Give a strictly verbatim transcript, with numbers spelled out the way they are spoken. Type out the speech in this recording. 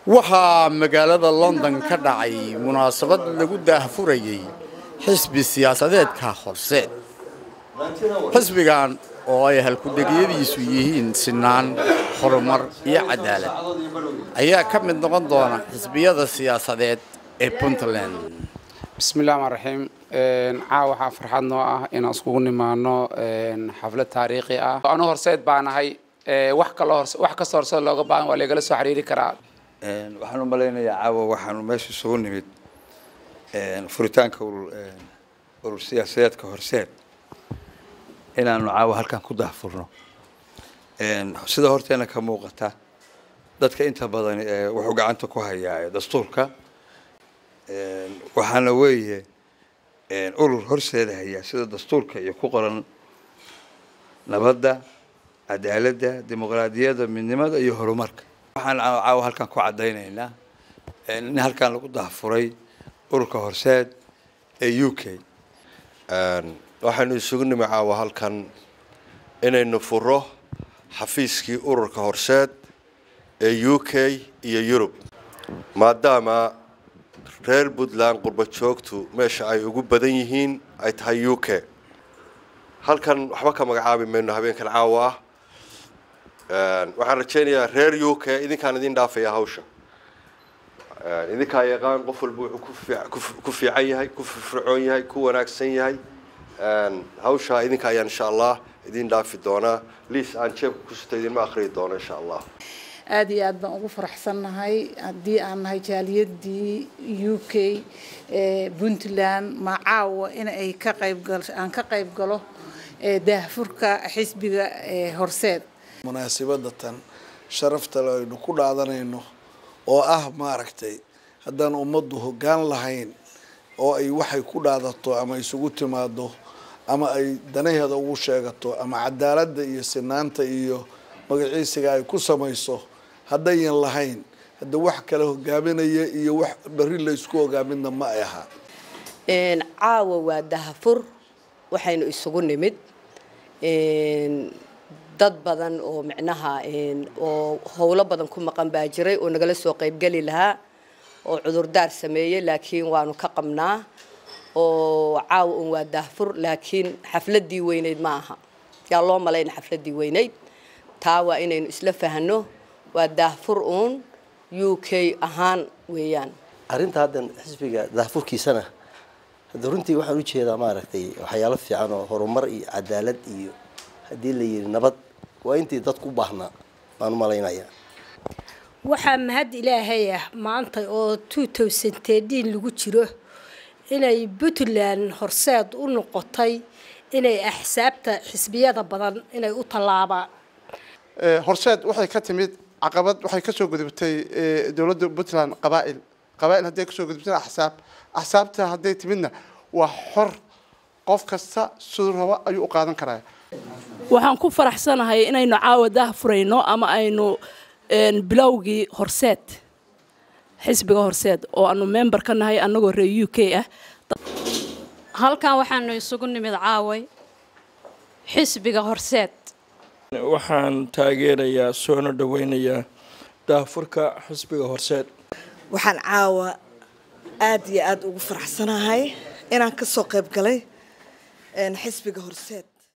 waxaa magaalada London ka dhacay munaasabad lagu daahfurayay xisbi siyaasadeedka Horseed. xisbigan oo ay halku-dhegiyadiisu yihiin sinaan, horumar iyo cadaalad ayaa ka mid noqon doona xisbiyada siyaasadeed ee Puntland. bismillaahir rahmaanir rahiim caawa waxa farxad noo ah in aan iskugu nimaano xaflad taariikhi ah. Anu Horseed baanahay wax kale wax ka soo Horseed looga baahan waa laga soo xiriiri karaa. een waxaan u maleynayaa caawa waxaan meesha soo nimid een furitaanka urur siyaasadeedka Horseed inaanu caawa halkan ku daahfurno een sida horteena ka muuqata dadka inta badan ee wuxuu gacanta ku hayaa dastuurka een waxaana weeye een urur Horseed haya sida dastuurka iyo ku qoran nabadda, cadaaladda, dimuqraadiyadda, midnimada iyo horumarka. waxaan caawa halkan ku cadeynaynaa in halkan lagu daahfuray ururka Horseed ee U K. een waxaanu isugu nimid caawa halkan inaynu furo xafiiskii ururka Horseed ee U K iyo Europe, maadaama reer Puntland qurba joogtu meesha ay ugu badan yihiin ay tahay U K. halkan waxba ka magacaabi mayno habeenkan caawa ah. een waxaan rajaynayaa reer U K idinkaan idin dhaafaya hawsha. een idinka yaqaan qof walba wuxuu ku fiican yahay, ku firfircoon yahay, ku wanaagsan yahay. een hawsha idinka ayaan insha Allah idin dhaafi doona. liis aan jeebka ku sitay idin ma akhriyi doona insha Allah. aad iyo aad baan ugu faraxsanahay haddii aan nahay jaaliyadii U K ee Puntland ma caawa in ay ka qayb gal aan ka qayb galo ee daahfurka xisbiga ee Horseed. munaasabadatan sharafta aynu ku dhaadanayno oo ah maaragtay haddaan ummaddu hoggaan lahayn oo ay waxay ku dhaadato ama isugu timaado ama ay danaheeda ugu sheegato ama cadaaladda iyo sinaanta iyo magaciisiga ay ku samayso haddayan lahayn hadda wax kale hogaaminaya iyo wax bari la isku hogaaminna ma ay aha. een caawa waa daahfur waxaynu isugu nimid een dad badan oo macnaha een oo howlo badan ku maqan baa jiray oo nagala soo qayb gali lahaa oo cudurdaar sameeyay laakiin waanu ka qabnaa oo caawa un waa daahfur laakiin xafladii weyneyd ma aha yaa loo maleyn xafladii weyneyd taa waa inaynu isla fahanno waa daahfur uun U K ahaan weeyaan. arrinta haddan xisbiga daahfurkiisana hadda runtii waxaan u jeedaa maaragtay waxyaalo fiican oo horumar iyo cadaalad iyo haddii la yiri nabad waa intii dadku u baahnaa baan u malaynayaa. waxaa mahad ilaahay ah maanta oo two thousand thirteen lagu jiro inay Puntland Horseed u noqotay inay axsaabta xisbiyada badan inay u tallaabaan. Horseed waxay ka timid caqabad waxay ka soo gudubtay dawladda Puntland qabaa'il qabaa'il haday ka soo gudubtay axsaab axsaabta haday timidna waa xor qof kasta sidoo raba ayuu u qaadan karaa. waxaan ku faraxsanahay inaynu caawa daahfurayno ama aynu een bilowgii Horseed xisbiga Horseed oo aanu member ka nahay anagoo reer U K ah. halkan waxaanu isugu nimid caaway xisbiga Horseed. waxaan taageerayaa soo dhaweynayaa daahfurka xisbiga Horseed. waxaan caawa aad iyo aad ugu faraxsanahay inaan ka soo qayb galay een xisbiga Horseed.